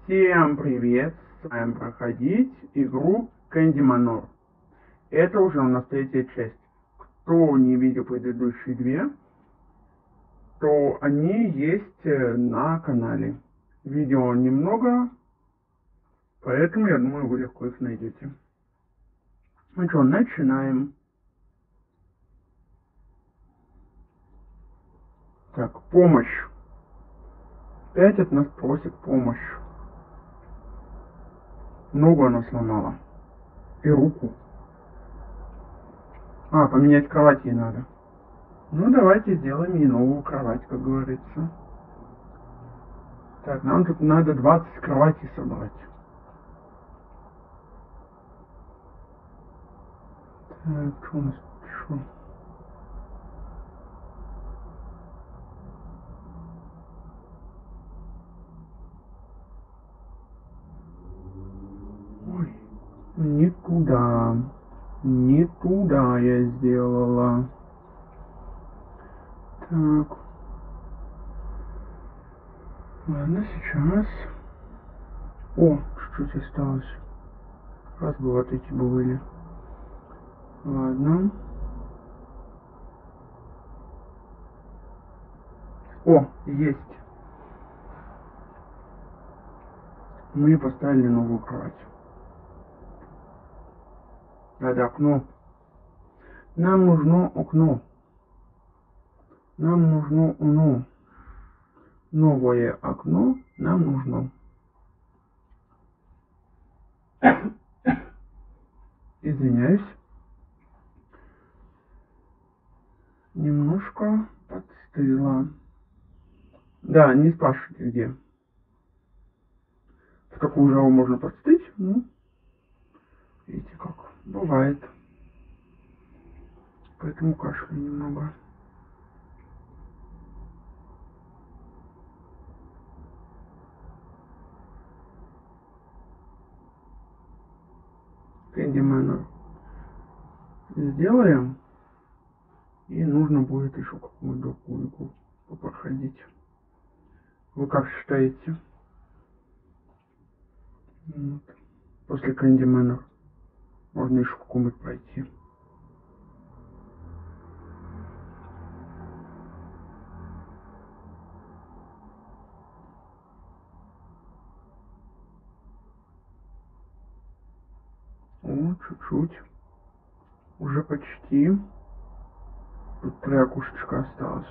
Всем привет! С вами проходить игру Candy Manor. Это уже у нас третья часть. Кто не видел предыдущие две, то они есть на канале. Видео немного, поэтому я думаю, вы легко их найдете. Ну что, начинаем. Так, помощь. Опять от нас просит помощь. Ногу она сломала. И руку. Поменять кровать ей надо. Ну, давайте сделаем ей новую кровать, как говорится. Так, нам тут надо 20 кроватей собрать. Так, что у нас? Что? Ой, не туда. Не туда я сделала. Так. Ладно, сейчас. О, чуть-чуть осталось. Раз бы вот эти были. Ладно. О, есть. Мы поставили новую кровать. Надо окно. Нам нужно окно. Нам нужно окно. Новое окно нам нужно. Извиняюсь. Немножко подстыла. Да, не спрашивайте где. В какую жару можно подстыть? Ну, видите как. Бывает. Поэтому кашляю немного. Candy Manor сделаем. И нужно будет еще какую-то другую игру попроходить. Вы как считаете? Вот. После Candy Manor можно еще какую-нибудь пройти. О, чуть-чуть. Уже почти. Тут 3 окошечка осталось.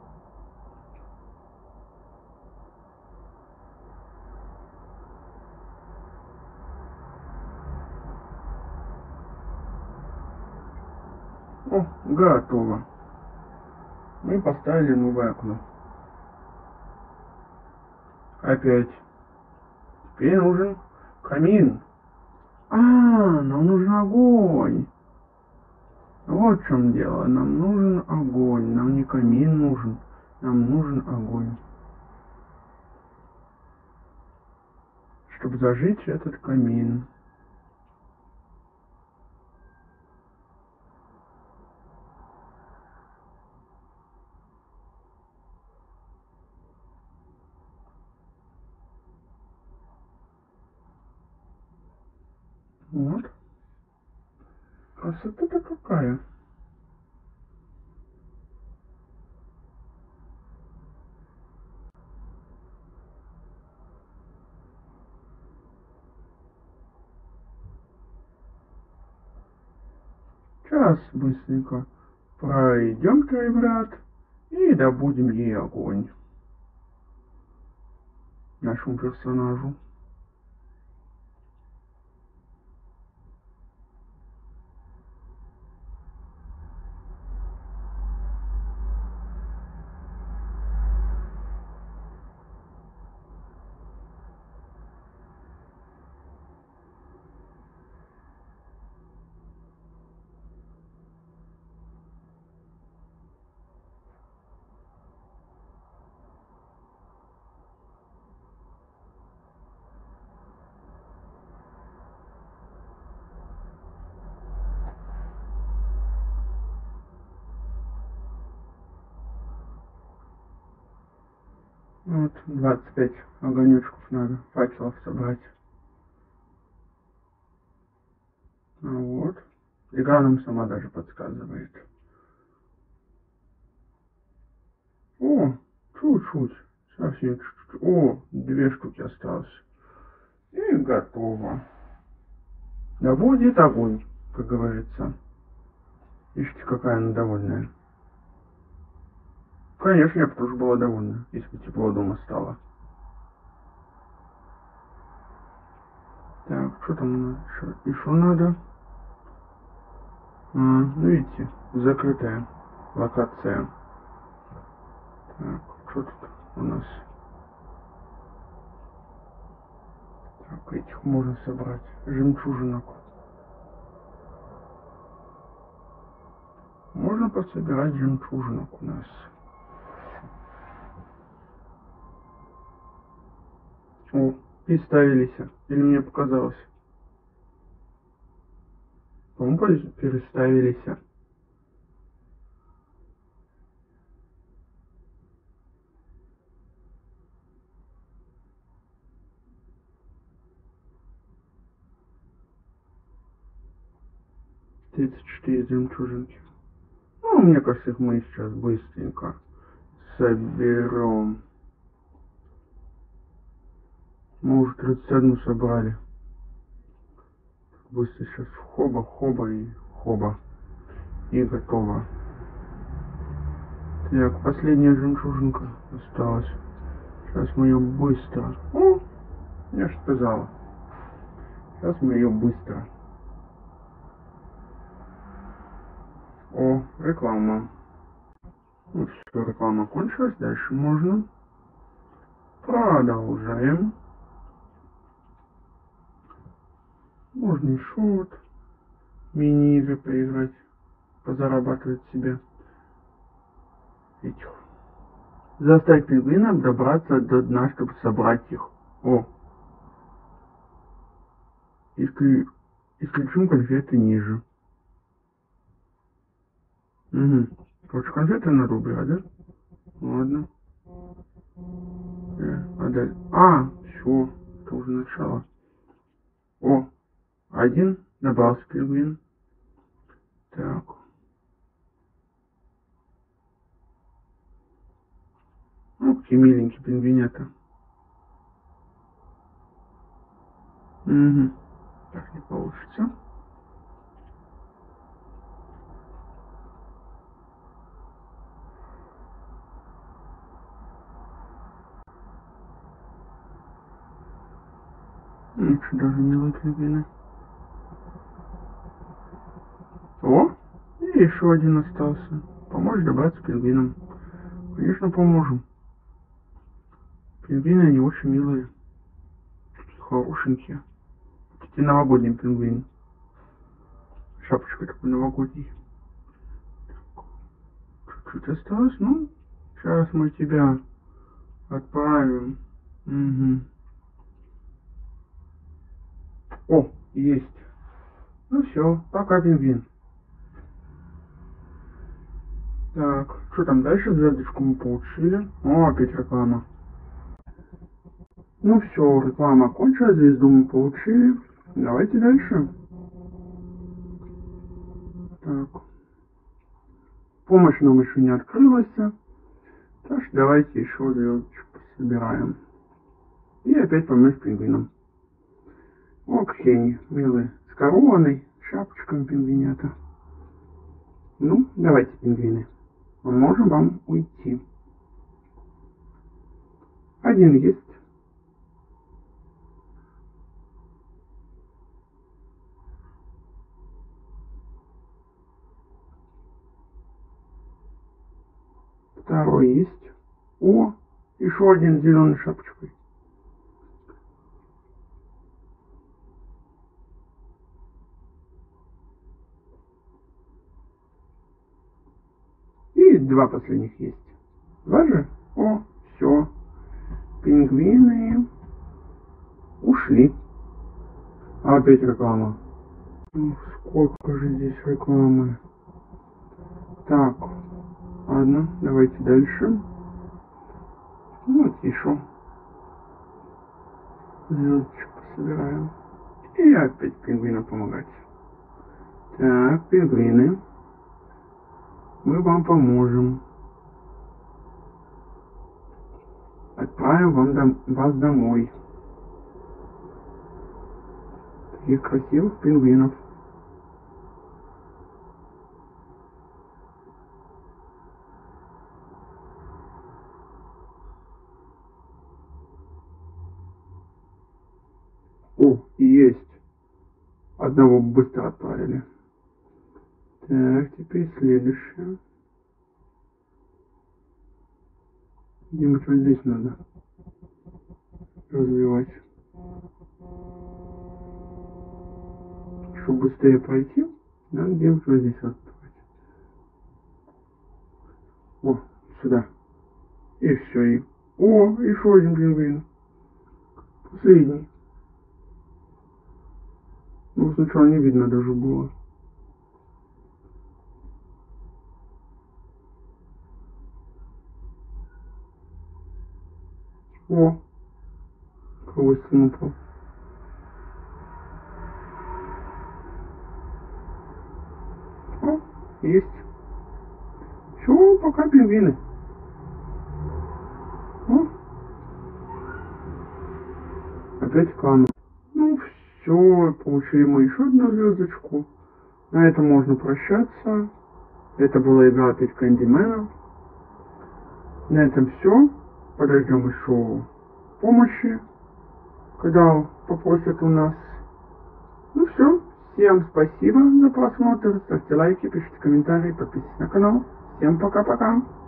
О, готово. Мы поставили новое окно. Опять. Теперь нужен камин. Нам нужен огонь. Вот в чем дело. Нам нужен огонь. Нам не камин нужен. Нам нужен огонь. Чтобы зажечь этот камин. Вот. Красота-то какая. Сейчас быстренько пройдем, ребят, и добудем ей огонь. Нашему персонажу. Вот, 25 огонечков надо, факелов собрать. А вот. Игра нам сама даже подсказывает. О, чуть-чуть. Совсем чуть-чуть. О, 2 штуки осталось. И готово. Да будет огонь, как говорится. Ишьте, какая она довольная. Конечно, я бы тоже была довольна, если бы тепло дома стало. Так, что там еще надо? Ну видите, закрытая локация. Так, что тут у нас? Так, этих можно собрать. Жемчужинок. Можно пособирать жемчужинок у нас. О, переставились. Или мне показалось? По-моему, переставились. 34 жемчужинки. Ну, мне кажется, их мы сейчас быстренько соберем. Мы уже 31 собрали. Быстро сейчас хоба и хоба. И готово. Так, последняя жемчужинка осталась. Сейчас мы ее быстро. О, я же сказала. Сейчас мы ее быстро. О, реклама. Ну все, реклама кончилась. Дальше можно. Продолжаем. Можно еще вот мини-игры поиграть. Позарабатывать себе этих. Заставить пингвинов добраться до дна, чтобы собрать их. О. Исключим конфеты ниже. Угу. Короче, конфеты надо убирать, да? Ладно. Все. Это уже начало. О. Один добрался пингвин. Так. Ну, какие миленькие пингвинята. Угу. Так не получится. Очень даже милые пингвины. О, и еще один остался. Поможешь добраться пингвинам? Конечно, поможем. Пингвины, они очень милые. Такие хорошенькие. Эти новогодний пингвин. Шапочка такой новогодний. Чуть-чуть осталось. Ну, сейчас мы тебя отправим. Угу. О, есть. Ну все, пока, пингвин. Так, что там дальше? Звездочку мы получили. О, опять реклама. Ну все, реклама кончилась, звезду мы получили. Давайте дальше. Так. Помощь нам еще не открылась. Так что давайте еще звездочку собираем. И опять помощь пингвинам. О, какие они милые. С короной, шапочками пингвинята. Ну, давайте, пингвины. Мы можем вам уйти. Один есть. Второй есть. О, еще один с зеленой шапочкой. И 2 последних есть. 2 же? О, все. Пингвины ушли. А опять реклама. Сколько же здесь рекламы. Так, ладно, давайте дальше. Ну, вот еще звездочку собираем. И опять пингвинам помогать. Так, пингвины, мы вам поможем. Отправим вас домой. Таких красивых пингвинов. О, есть. Одного быстро отправили. Так, теперь следующее. Где-нибудь вот здесь надо развивать. Чтобы быстрее пройти, надо где-нибудь вот здесь отправить. О, сюда. И все. И... О, еще один пингвин. Последний. Ну, сначала не видно даже было. О, кого упал. О, есть. Все, пока пингвины. О, опять камень. Ну все, получили мы еще одну звездочку. На этом можно прощаться. Это была игра 5 Candyman. На этом все. Подождем еще помощи, когда попросят у нас. Ну все. Всем спасибо за просмотр. Ставьте лайки, пишите комментарии, подписывайтесь на канал. Всем пока-пока.